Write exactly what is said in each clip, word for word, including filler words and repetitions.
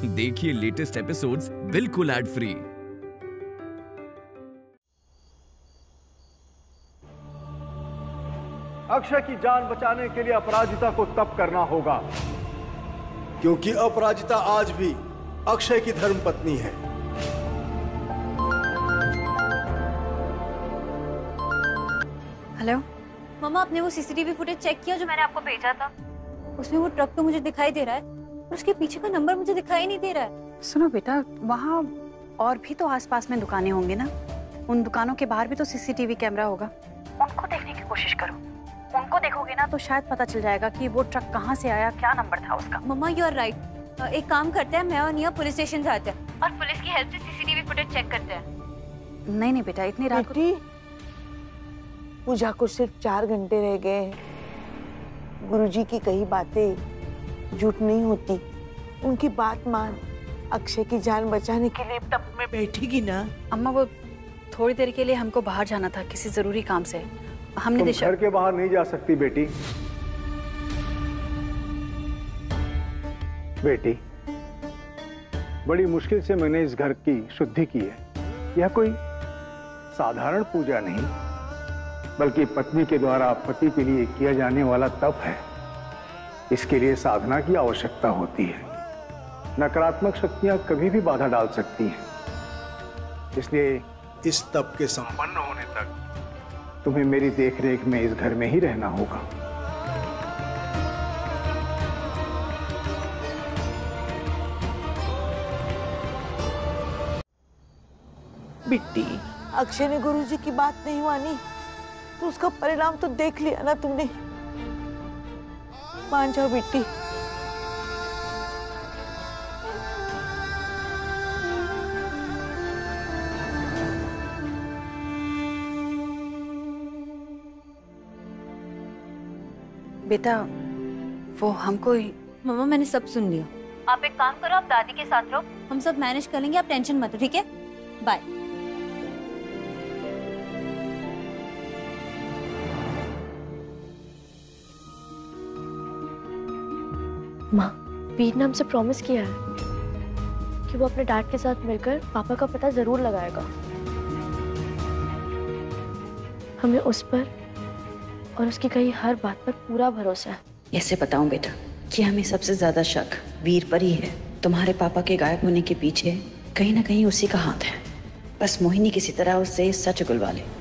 देखिए latest episodes बिल्कुल ad free. Akshay की जान बचाने के लिए अपराजिता को तप करना होगा, क्योंकि अपराजिता आज भी अक्षय की धर्मपत्नी है। हेलो मम्मा, आपने वो सीसीटीवी फुटेज चेक किया जो मैंने आपको भेजा था? उसमें वो ट्रक तो मुझे दिखाई दे रहा है, पर उसके पीछे का नंबर मुझे दिखाई नहीं दे रहा है। सुनो बेटा, वहाँ और भी तो आसपास में दुकानें होंगी ना, उन दुकानों के बाहर भी तो सीसीटीवी कैमरा होगा। उनको देखने की कोशिश करो। उनको देखोगे ना तो शायद पता चल जाएगा कि वो ट्रक कहाँ से आया, क्या नंबर था उसका। Mumma you are right. एक काम करते हैं, मैं और निया पुलिस स्टेशन जाते हैं और पुलिस की हेल्प से सीसीटीवी फुटेज चेक करते हैं। नहीं नहीं बेटा, इतनी रात को पूजा को सिर्फ चार घंटे रह गए हैं। गुरुजी की कही बातें झूठ नहीं होती, उनकी बात मान। अक्षय की जान बचाने के लिए तब में बैठेगी ना। अम्मा वो थोड़ी देर के लिए हमको बाहर जाना था किसी जरूरी काम से। हमने दिशा घर के बाहर नहीं जा सकती बेटी। बेटी, बड़ी मुश्किल से मैंने इस घर की शुद्धि की है। यह कोई साधारण पूजा नहीं, बल्कि पत्नी के द्वारा पति के लिए किया जाने वाला तप है। इसके लिए साधना की आवश्यकता होती है। नकारात्मक शक्तियां कभी भी बाधा डाल सकती हैं। इसलिए इस तप के संपन्न होने तक तुम्हें मेरी देखरेख में इस घर में ही रहना होगा। बिट्टी, अक्षय ने गुरुजी की बात नहीं मानी तो उसका परिणाम तो देख लिया ना तुमने। मान जाओ बिट्टी। बेटा वो हमको ही... मम्मा मैंने सब सुन लिया। आप एक काम करो, आप दादी के साथ रहो, हम सब मैनेज कर लेंगे, आप टेंशन मत लो, ठीक है? बाय। माँ, वीर ने हमसे प्रॉमिस किया है कि वो अपने डैड के साथ मिलकर पापा का पता जरूर लगाएगा। हमें उस पर और उसकी कही हर बात पर पूरा भरोसा है। ऐसे बताऊं बेटा कि हमें सबसे ज्यादा शक वीर पर ही है। तुम्हारे पापा के गायब होने के पीछे कहीं ना कहीं उसी का हाथ है। बस मोहिनी किसी तरह उससे सच उगलवा ले।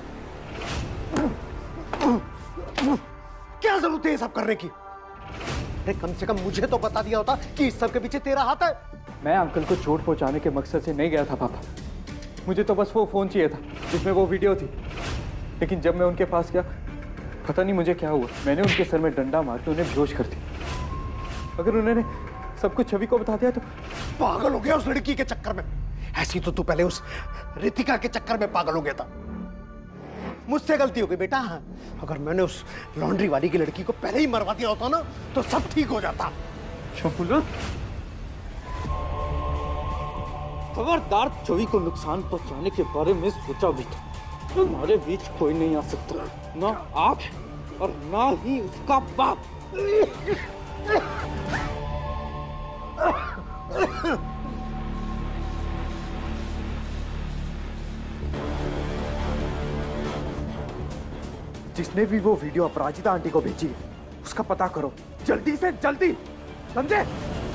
क्या जरूरत है ये सब करने की? अरे कम से कम मुझे तो बता दिया होता कि इस सब के पीछे तेरा हाथ है। मैं अंकल को चोट पहुंचाने के मकसद से नहीं गया था पापा। मुझे तो बस वो फोन चाहिए था जिसमें वो वीडियो थी। लेकिन जब मैं उनके पास गया, पता नहीं मुझे क्या हुआ, मैंने उनके सर में डंडा मार के उन्हें बेहोश कर दिया। अगर उन्होंने सब कुछ छवि को बता दिया तो... पागल हो गया उस लड़की के चक्कर में। ऐसी तो तू पहले उस रितिका के चक्कर में पागल हो गया था। मुझसे गलती हो गई बेटा। अगर मैंने उस लॉन्ड्री वाली की लड़की को पहले ही मरवा दिया होता ना तो सब ठीक हो जाता। खबरदार, छवि को नुकसान पहुंचाने के बारे में सोचा भी था। हमारे बीच कोई नहीं आ सकता, ना आप और ना ही उसका बाप। जिसने भी वो वीडियो अपराजिता आंटी को भेजी है, उसका पता करो जल्दी से जल्दी, समझे?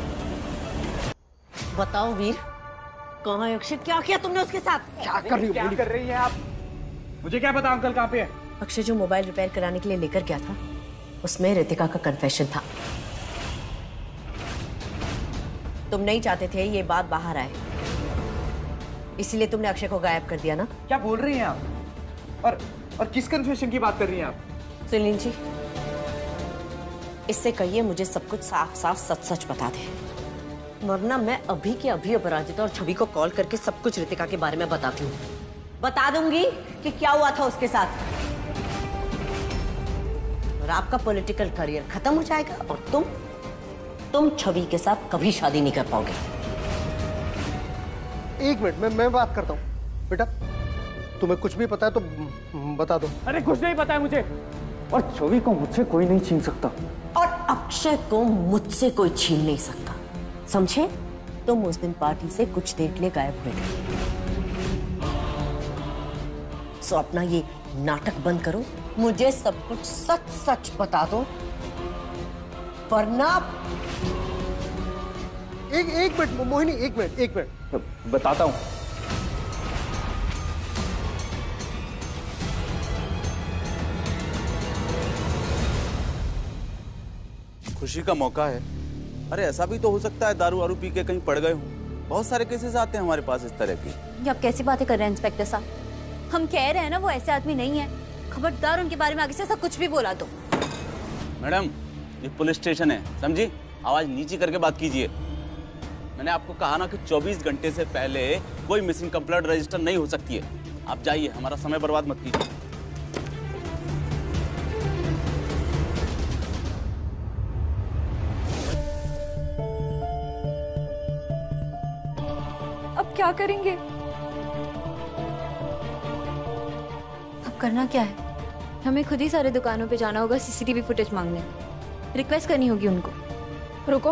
बताओ वीर, कहाँ है अक्षय? क्या किया तुमने उसके साथ? क्या कर रही हो? क्या कर रही हैं आप? मुझे क्या पता अंकल कहाँ पे है? अक्षय जो मोबाइल रिपेयर कराने के लिए लेकर गया था, उसमें रितिका का कन्फेशन था। तुम नहीं चाहते थे ये बात बाहर आए, इसीलिए तुमने अक्षय को गायब कर दिया ना? क्या बोल रही हैं आप? और और किस कन्फेशन की बात कर रही हैं आप? सुनील जी, इससे कहिए मुझे सब कुछ साफ साफ सच सच बता दे, वरना मैं अभी के अभी अपराजिता और छवि को कॉल करके सब कुछ रितिका के बारे में बताती हूँ। बता दूंगी कि क्या हुआ था उसके साथ, और आपका पॉलिटिकल करियर खत्म हो जाएगा और तुम तुम छवि के साथ कभी शादी नहीं कर पाओगे। एक मिनट में मैं बात करता हूँ। बेटा तुम्हें कुछ भी पता है तो बता दो। अरे कुछ नहीं पता है मुझे, और छवि को मुझसे कोई नहीं छीन सकता, और अक्षय को मुझसे कोई छीन नहीं सकता, समझे? तुम उस दिन पार्टी से कुछ देर के लिए गायब हुए थे। सो अपना ये नाटक बंद करो, मुझे सब कुछ सच सच बता दो, वरना। एक एक मिनट मोहिनी, एक मिनट एक मिनट बताता हूँ। खुशी का मौका है। अरे ऐसा भी तो हो सकता है दारू वारू पी के कहीं पड़ गए हो। बहुत सारे केसेस आते हैं हमारे पास इस तरह की। ये आप कैसी बातें कर रहे हैं इंस्पेक्टर साहब? हम कह रहे हैं ना वो ऐसे आदमी नहीं है। खबरदार उनके बारे में आगे से ऐसा कुछ भी बोला तो। मैडम ये पुलिस स्टेशन है, समझी? आवाज नीची करके बात कीजिए। मैंने आपको कहा ना कि चौबीस घंटे से पहले कोई मिसिंग कंप्लेंट रजिस्टर नहीं हो सकती है। आप जाइए, हमारा समय बर्बाद मत कीजिए। अब क्या करेंगे? अब करना क्या है? हमें खुद ही सारे दुकानों पे जाना होगा, सीसीटीवी फुटेज मांगने, रिक्वेस्ट करनी होगी उनको। रुको,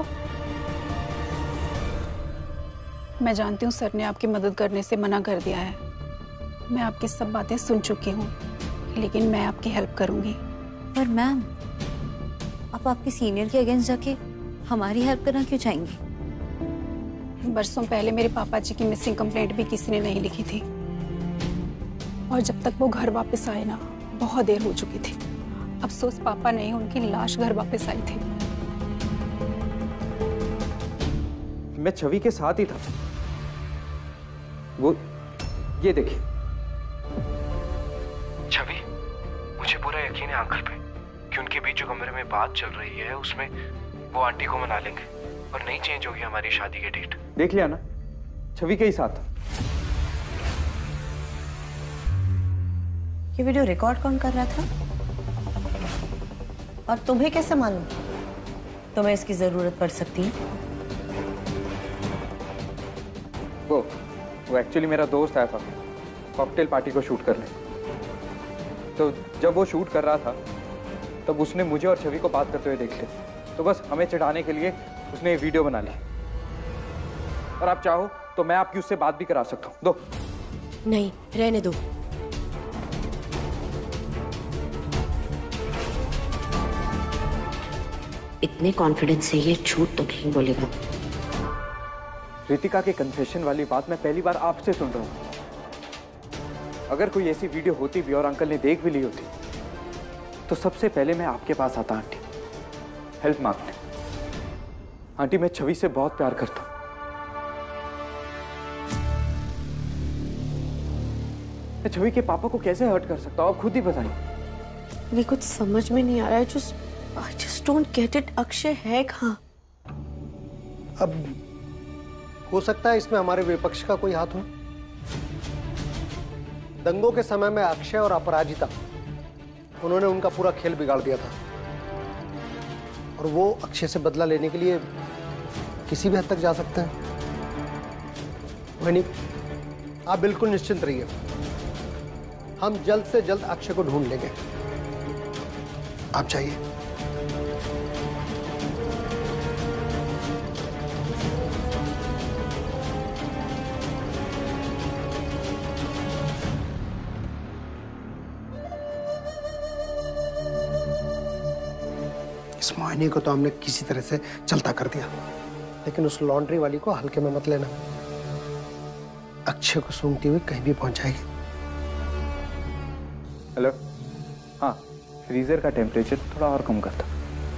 मैं जानती हूँ सर ने आपकी मदद करने से मना कर दिया है। मैं आपकी सब बातें सुन चुकी हूँ, लेकिन मैं आपकी हेल्प करूंगी। पर मैम, आप आपके सीनियर के अगेंस्ट जाके हमारी हेल्प करना क्यों चाहेंगी? बरसों पहले मेरे पापा जी की मिसिंग कंप्लेंट भी किसी ने नहीं लिखी थी, और जब तक वो घर वापस आए ना, बहुत देर हो चुकी थी। अफसोस पापा नहीं, उनकी लाश घर वापस आई थी। मैं छवि के साथ ही था। वो ये देखिए। छवि, मुझे पूरा यकीन है अंकल पे कि उनके बीच जो कमरे में बात चल रही है उसमें वो आंटी को मना लेंगे और नहीं चेंज होगी हमारी शादी की डेट। देख लिया ना, छवि के ही साथ था। ये वीडियो रिकॉर्ड कौन कर रहा था और तुम्हें कैसे मालूम तुम्हें इसकी जरूरत पड़ सकती है? वो वो एक्चुअली मेरा दोस्त आया था कॉकटेल पार्टी को शूट करने। तो जब वो शूट कर रहा था तब उसने मुझे और छवि को बात करते हुए देख लिया। तो बस हमें चिढ़ाने के लिए उसने ये वीडियो बना ली। और आप चाहो तो मैं आपकी उससे बात भी करा सकता हूँ। दो। नहीं, रहने दो। इतने कॉन्फिडेंस से ये झूठ तो नहीं बोलेगा। रितिका के कन्फेशन वाली बात मैं पहली बार आपसे सुन रहा हूँ। अगर कोई ऐसी वीडियो होती भी और अंकल ने देख भी ली होती तो सबसे पहले मैं आपके पास आता आंटी, हेल्प मांगने। आंटी, मैं छवि से बहुत प्यार करता हूँ। मैं छवि के पापा को कैसे हर्ट कर सकता हूँ, आप खुद ही बताइए। मुझे कुछ समझ में नहीं आ रहा है। Just I just don't get it. Akshay है कहाँ? अब हो सकता है इसमें हमारे विपक्ष का कोई हाथ हो। दंगों के समय में अक्षय और अपराजिता, उन्होंने उनका पूरा खेल बिगाड़ दिया था और वो अक्षय से बदला लेने के लिए किसी भी हद तक जा सकते हैं। वही, आप बिल्कुल निश्चिंत रहिए, हम जल्द से जल्द अक्षय को ढूंढ लेंगे। आप जाइए। इस मोहिनी को तो हमने किसी तरह से चलता कर दिया, लेकिन उस लॉन्ड्री वाली को हल्के में मत लेना। अक्षय को सूंघती हुई कहीं भी पहुंच जाएगी। हेलो, हाँ, फ्रीजर का टेम्परेचर थोड़ा और कम करता।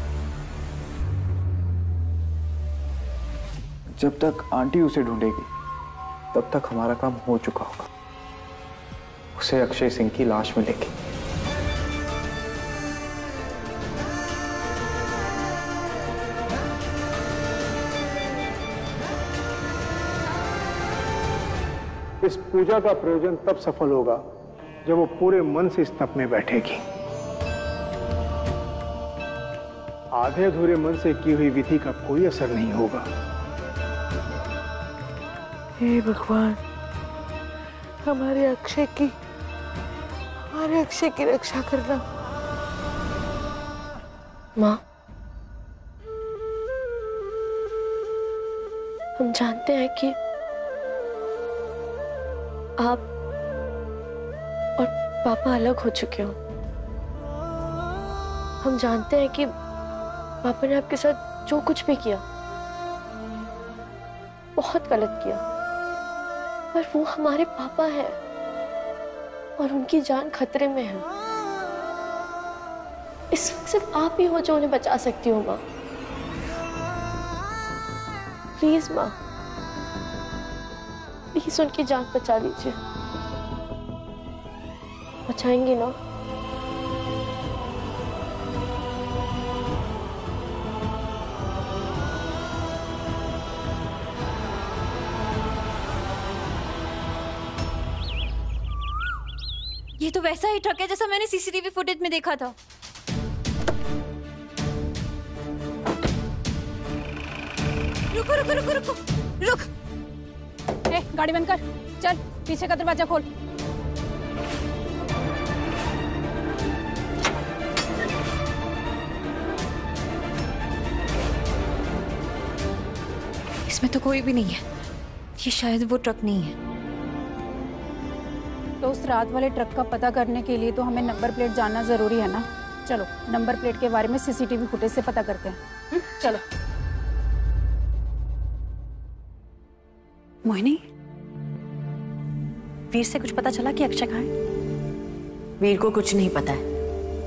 जब तक आंटी उसे ढूंढेगी तब तक हमारा काम हो चुका होगा। उसे अक्षय सिंह की लाश मिलेगी। इस पूजा का प्रयोजन तब सफल होगा जब वो पूरे मन से इस तप में बैठेगी। आधे अधूरे मन से की हुई विधि का कोई असर नहीं होगा। हे भगवान, हमारे अक्षय की हमारे अक्षय की रक्षा करना। माँ, हम जानते हैं कि आप और पापा अलग हो चुके हो। हम जानते हैं कि पापा ने आपके साथ जो कुछ भी किया बहुत गलत किया, पर वो हमारे पापा हैं और उनकी जान खतरे में है। इस वक्त सिर्फ आप ही हो जो उन्हें बचा सकती हो माँ। प्लीज माँ, प्लीज उनकी जान बचा लीजिए। बचाएंगी ना? ये तो वैसा ही ट्रक है जैसा मैंने सीसीटीवी फुटेज में देखा था। रुको रुको रुको रुको रुक। ए, गाड़ी बंद कर, चल पीछे का दरवाजा खोल। इसमें तो कोई भी नहीं है, ये शायद वो ट्रक नहीं है। तो उस रात वाले ट्रक का पता करने के लिए तो हमें नंबर प्लेट जानना जरूरी है ना। चलो नंबर प्लेट के बारे में सीसीटीवी फुटेज से पता करते हैं। हुँ? चलो। मोहिनी, वीर से कुछ पता चला कि अक्षय कहाँ है? वीर को कुछ नहीं पता है।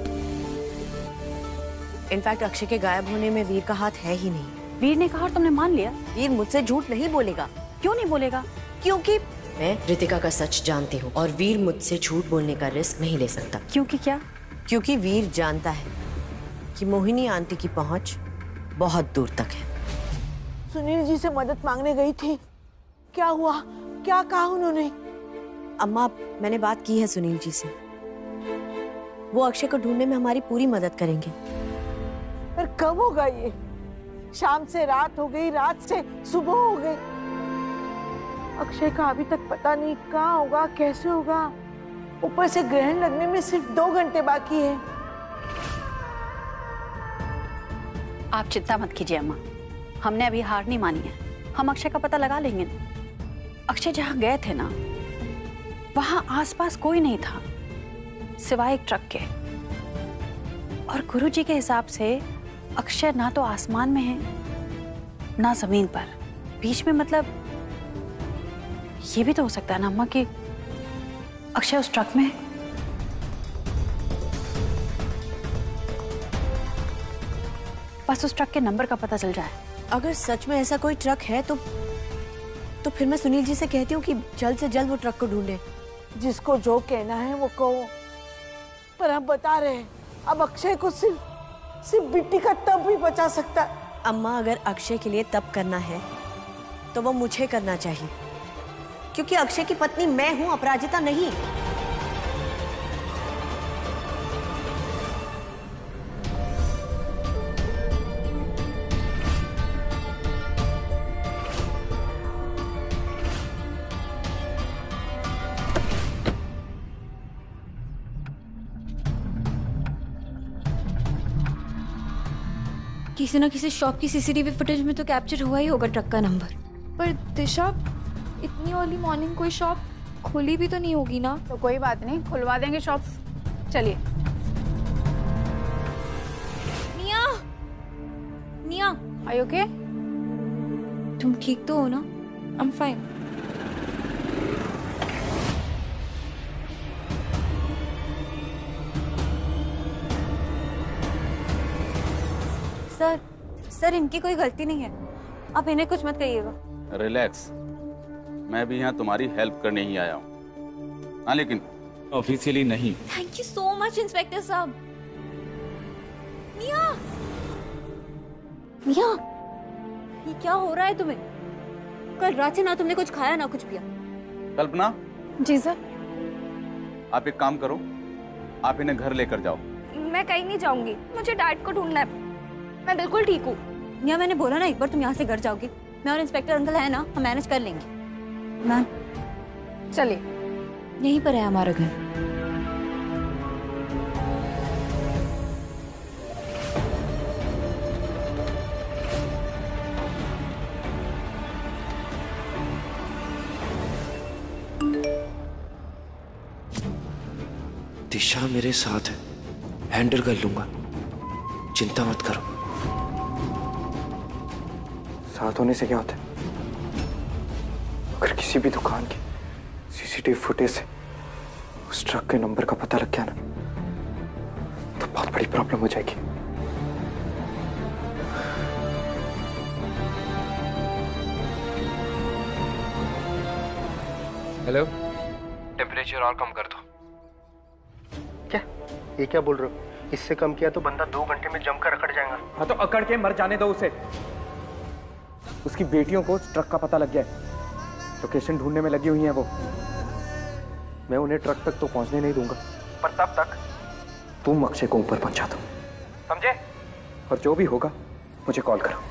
इनफैक्ट अक्षय के गायब होने में वीर का हाथ है ही नहीं। वीर ने कहा और तुमने मान लिया? वीर मुझसे झूठ नहीं बोलेगा। क्यों नहीं बोलेगा? क्योंकि मैं रितिका का सच जानती हूँ और वीर मुझसे झूठ बोलने का रिस्क नहीं ले सकता। क्योंकि क्या? क्योंकि वीर जानता है कि मोहिनी आंटी की पहुंच बहुत दूर तक है। सुनील जी से मदद मांगने गई थी, क्या हुआ? क्या कहा उन्होंने? अम्मा, मैंने बात की है सुनील जी से। वो अक्षय को ढूंढने में हमारी पूरी मदद करेंगे। पर कब होगा ये? शाम से रात हो गई, रात से सुबह हो गई। अक्षय का अभी तक पता नहीं कहाँ होगा, कैसे होगा। ऊपर से ग्रहण लगने में सिर्फ दो घंटे बाकी है। आप चिंता मत कीजिए अम्मा, हमने अभी हार नहीं मानी है। हम अक्षय का पता लगा लेंगे। अक्षय जहाँ गए थे ना, वहां आसपास कोई नहीं था सिवाय एक ट्रक के। और गुरुजी के हिसाब से अक्षय ना तो आसमान में है ना जमीन पर, बीच में। मतलब ये भी तो हो सकता है ना अम्मा कि अक्षय उस ट्रक में है। बस उस ट्रक के नंबर का पता चल जाए। अगर सच में ऐसा कोई ट्रक है तो तो फिर मैं सुनील जी से कहती हूँ कि जल्द से जल्द वो ट्रक को ढूंढे। जिसको जो कहना है वो कहो, पर हम बता रहे हैं अब अक्षय को सिर्फ सिर्फ बिट्टी का तब भी बचा सकता। अम्मा, अगर अक्षय के लिए तब करना है तो वो मुझे करना चाहिए, क्योंकि अक्षय की पत्नी मैं हूं, अपराजिता नहीं। किसी ना किसी शॉप की सीसीटीवी फुटेज में तो कैप्चर हुआ ही होगा ट्रक का नंबर। पर दिशा, इतनी अर्ली मॉर्निंग कोई शॉप खुली भी तो नहीं होगी ना? तो कोई बात नहीं, खुलवा देंगे शॉप। चलिए। निया, निया, आर यू ओके? तुम ठीक तो हो ना? I am fine. Sir, sir इनकी कोई गलती नहीं है, आप इन्हें कुछ मत कहिएगा। रिलैक्स, मैं भी यहाँ तुम्हारी हेल्प करने ही आया हूँ। हाँ, लेकिन ऑफिशियली नहीं। Thank you so much inspector साहब। निया, निया, ये क्या हो रहा है तुम्हें? कल रात से ना तुमने कुछ खाया ना कुछ पिया। कल्पना। जी सर। आप एक काम करो, आप इन्हें घर लेकर जाओ। मैं कहीं नहीं जाऊंगी, मुझे डैड को ढूंढना है। मैं बिल्कुल ठीक हूँ। निया, मैंने बोला ना एक बार तुम यहाँ से घर जाओगे, मैं और इंस्पेक्टर अंकल है ना, हम मैनेज कर लेंगे। मैम चलिए, यहीं पर है हमारा घर। दिशा मेरे साथ है, हैंडल कर लूंगा, चिंता मत करो। साथ होने से क्या होता है? अगर किसी भी दुकान की सीसीटीवी फुटेज से उस ट्रक के नंबर का पता लग गया ना, तो बहुत बड़ी प्रॉब्लम हो जाएगी। हेलो, टेम्परेचर और कम कर दो। क्या ये क्या बोल रहे हो? इससे कम किया तो बंदा दो घंटे में जमकर अकड़ जाएगा। हाँ तो अकड़ के मर जाने दो उसे। उसकी बेटियों को उस ट्रक का पता लग गया है, लोकेशन ढूंढने में लगी हुई हैं वो। मैं उन्हें ट्रक तक तो पहुंचने नहीं दूंगा, पर तब तक तुम अक्षय को ऊपर पहुंचा दो, समझे? और जो भी होगा मुझे कॉल करो।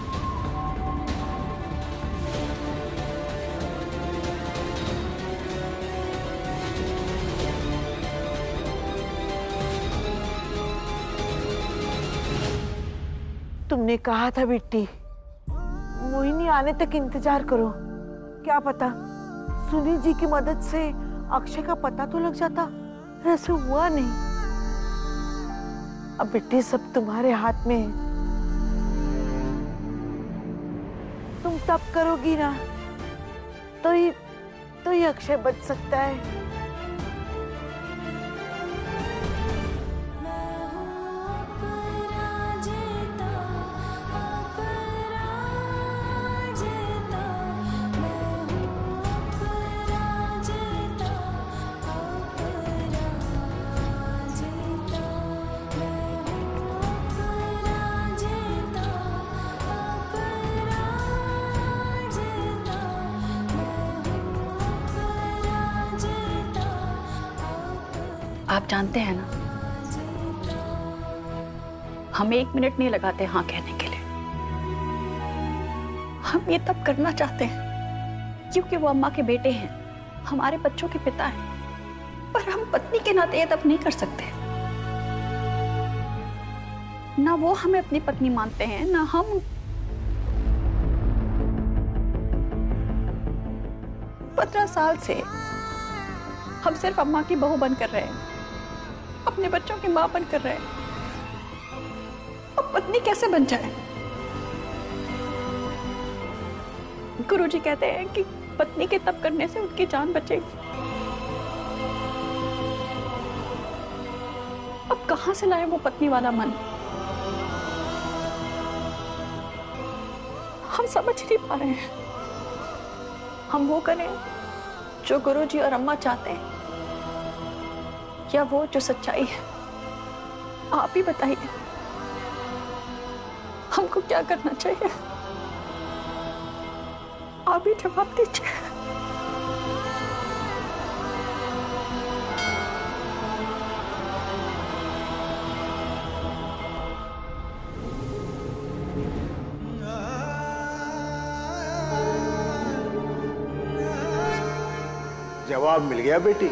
तुमने कहा था बिट्टी, मोहिनी आने तक इंतजार करो। क्या पता सुनील जी की मदद से अक्षय का पता तो लग जाता, ऐसे हुआ नहीं। अब बिट्टी सब तुम्हारे हाथ में है। तुम तब करोगी ना तो ही तो ही अक्षय बच सकता है। आप जानते हैं ना, हम एक मिनट नहीं लगाते हाँ कहने के लिए। हम ये तब करना चाहते हैं क्योंकि वो अम्मा के बेटे हैं, हमारे बच्चों के पिता हैं, पर हम पत्नी के नाते ये तब नहीं कर सकते। ना वो हमें अपनी पत्नी मानते हैं, ना हम। पंद्रह साल से हम सिर्फ अम्मा की बहू बनकर रहे हैं, अपने बच्चों की मां बनकर रहे हैं। अब पत्नी कैसे बन जाए? गुरुजी कहते हैं कि पत्नी के तप करने से उनकी जान बचेगी। अब कहां से लाए वो पत्नी वाला मन? हम समझ नहीं पा रहे हैं। हम वो करें जो गुरुजी और अम्मा चाहते हैं, या वो जो सच्चाई है? आप ही बताइए, हमको क्या करना चाहिए? आप ही जवाब दीजिए। जवाब मिल गया बेटी।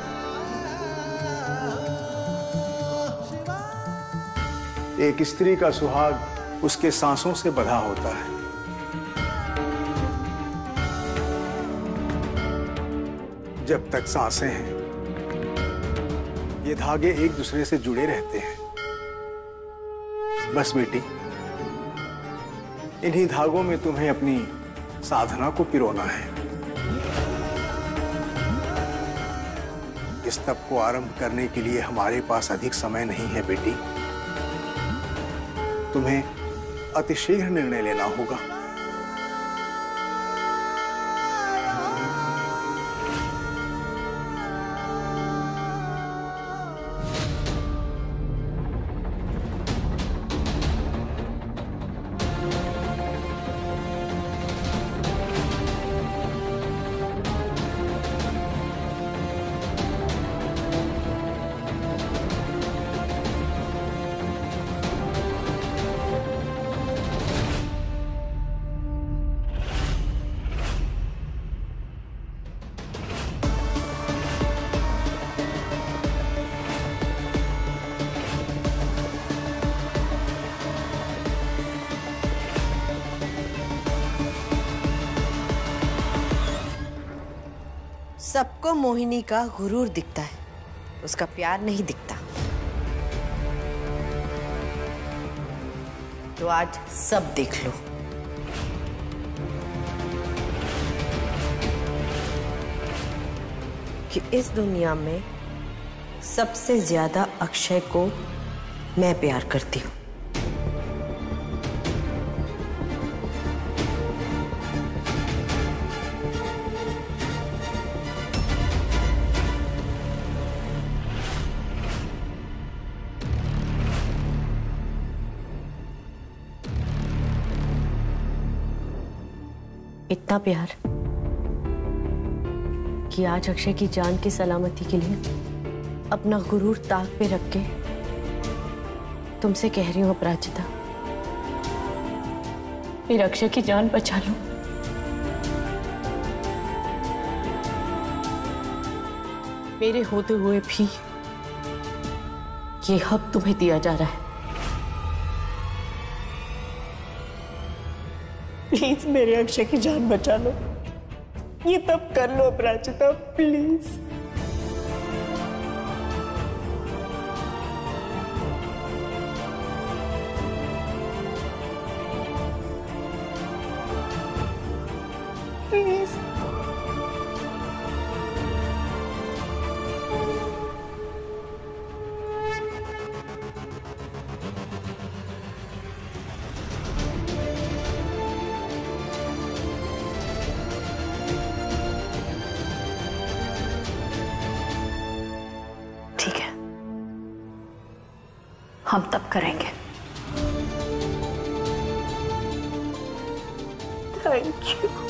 एक स्त्री का सुहाग उसके सांसों से बंधा होता है। जब तक सांसें हैं, ये धागे एक दूसरे से जुड़े रहते हैं। बस बेटी, इन्हीं धागों में तुम्हें अपनी साधना को पिरोना है। इस तप को आरंभ करने के लिए हमारे पास अधिक समय नहीं है बेटी। तुम्हें अतिशीघ्र निर्णय लेना होगा। सबको मोहिनी का गुरूर दिखता है, उसका प्यार नहीं दिखता। तो आज सब देख लो। कि इस दुनिया में सबसे ज्यादा अक्षय को मैं प्यार करती हूँ। इतना प्यार कि आज अक्षय की जान की सलामती के लिए अपना गुरूर ताक पे रख के तुमसे कह रही हूं अपराजिता, मेरे अक्षय की जान बचा लो। मेरे होते हुए भी ये हक तुम्हें दिया जा रहा है। प्लीज मेरे अक्षय की जान बचा लो। ये तब कर लो अपराजिता, प्लीज। प्लीज ठीक है, हम तब करेंगे। Thank you.